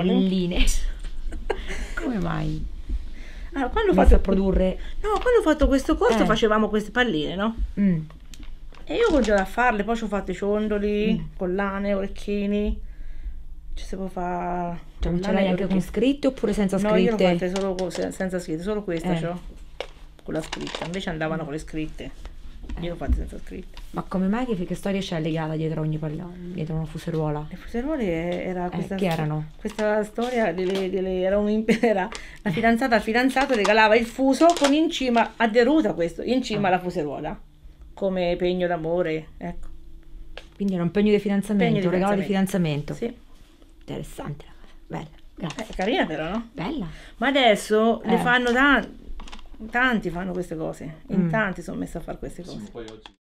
palline. Come mai? Allora, quando ho Messo fatto a produrre. No, quando ho fatto questo corso Eh. facevamo queste palline, no? Mm. E io ho continuato a farle, poi ci ho fatto i ciondoli, collane, orecchini. Ci si può fare Cioè, non ce collane l'hai e anche con orecchini. scritte oppure senza No, io l'ho scritte? fatte solo senza scritte, solo questa Eh. c'ho, con la scritta. Invece andavano con le scritte. Io l'ho fatte senza scritte. Ma come mai che storia c'è legata dietro ogni pallone, dietro una fuseruola? Le fuserole era questa, che erano? questa storia era era la fidanzata al fidanzato regalava il fuso con in cima adderuta questo, in cima la fuseruola come pegno d'amore, ecco. Quindi era un pegno di fidanzamento, Pegno di un regalo di fidanzamento. Sì. Interessante la cosa. Bella, grazie. Carina però, no? Bella. Ma adesso le fanno tanti fanno queste cose, in tanti sono messi a fare queste cose. Poi oggi